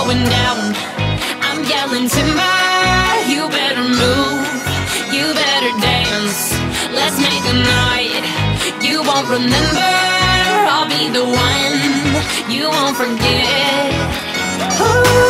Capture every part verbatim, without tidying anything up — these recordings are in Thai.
going down. I'm yelling timber, you better move, you better dance. Let's make a night you won't remember. I'll be the one you won't forget. Ooh,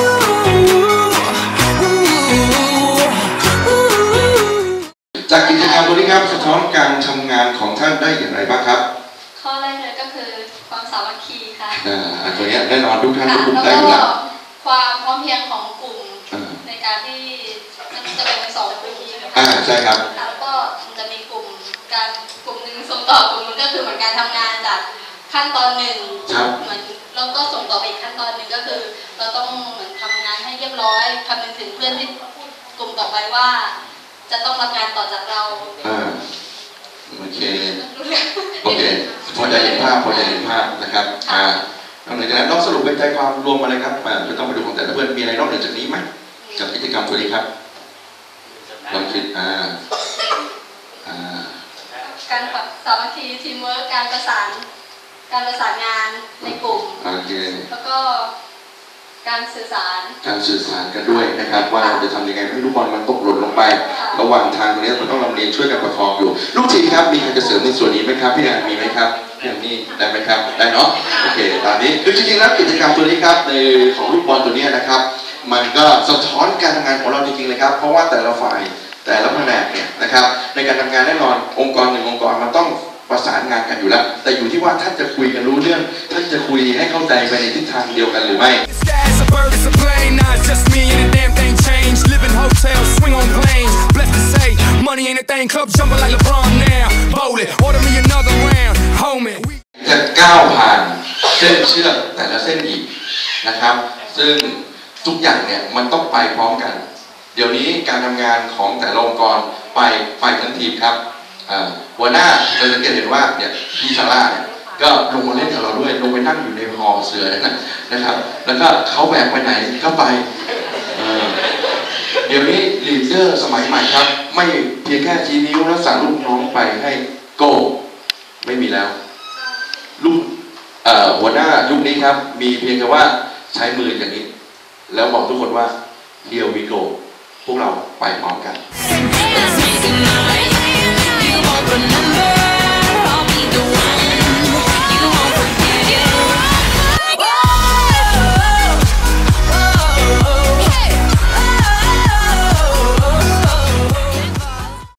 ooh, ooh. จากกิจกรรมตัวนี้ครับสะท้อนการทำงานของท่านได้อย่างไรบ้างครับข้อแรกเลยก็คือความสามัคคีค่ะอ่าตัวนี้แน่นอนทุกท่านทุกกลุ่มได้อยู่แล้วความพร้อมเพรียงของกลุ่มในการที่จะแบ่งเป็นสองกลุ่มอ่าใช่ครับแล้วก็จะมีกลุ่มการกลุ่มหนึ่งส่งต่อกลุ่มนึงก็คือเหมือนการทำงานจากขั้นตอนหนึ่งเหมือนแล้วก็ส่งต่อไปอีกขั้นตอนหนึ่งก็คือเราต้องเหมือนทำงานให้เรียบร้อยคำนึงถึงเพื่อนที่กลุ่มต่อไปว่าจะต้องรับงานต่อจากเราอ่าโอเคโอเคพอจะเห็นภาพพอจะเห็นภาพนะครับอ่านอกเหนือจากนั้นนอกสรุปเป็นใจความรวมมาเลยครับไม่ต้องไปดูของแต่ละเพื่อนมีอะไรนอกเหนือจากนี้ไหมกับกิจกรรมตัวนี้ครับลองคิดอ่าอ่าการสามัคคีทีมเวิร์กการประสานการประสานงานในกลุ่มโอเคแล้วก็การสื่อสารการสื่อสารกันด้วยนะครับว่าเราจะทำยังไงให้ลูกบอลมันตกหล่นลงไประหว่างทางตรงนี้มันต้องลำเลียงช่วยกันประคองอยู่ลูกทีมครับมีใครจะเสริมในส่วนนี้ไหมครับพี่แอนมีไหมครับพี่แอนนี่ได้ไหมครับได้เนาะโอเคตอนนี้คือจริงๆแล้วกิจกรรมตัวนี้ครับในของลูกบอลตัวนี้นะครับมันก็สะท้อนการทำงานของเราจริงๆเลยครับเพราะว่าแต่ละฝ่ายแต่ละแผนกเนี่ยนะครับในการทำงานแน่นอนองค์กรหนึ่งองค์กรมันต้องประสานงานกันอยู่แล้วแต่อยู่ที่ว่าท่านจะคุยกันรู้เรื่องท่านจะคุยให้เข้าใจไปในทิศทางเดียวกันหรือไม่จะก้าวผ่านเส้นเชือกแต่ละเส้นอีกนะครับซึ่งทุกอย่างเนี่ยมันต้องไปพร้อมกันเดี๋ยวนี้การทำงานของแต่ละองค์กรไปไปทั้งทีมครับหัวหน้าเราจะเห็นว่าเนี่ยพี่ซาร่าเนี่ยก็ลงมาเล่นกับเราด้วยลงไปนั่งอยู่ในหอเสือนะครับแล้วก็เขาแบกไปไหนก็ไปเดี๋ยวนี้ลีดเดอร์สมัยใหม่ครับไม่เพียงแค่ชี้นิ้วแล้วสั่งลูกน้องไปให้โก้ไม่มีแล้วลูกหัวหน้ายุคนี้ครับมีเพียงแค่ว่าใช้มืออย่างนี้แล้วบอกทุกคนว่าเดียววิโกพวกเราไปพร้อมกัน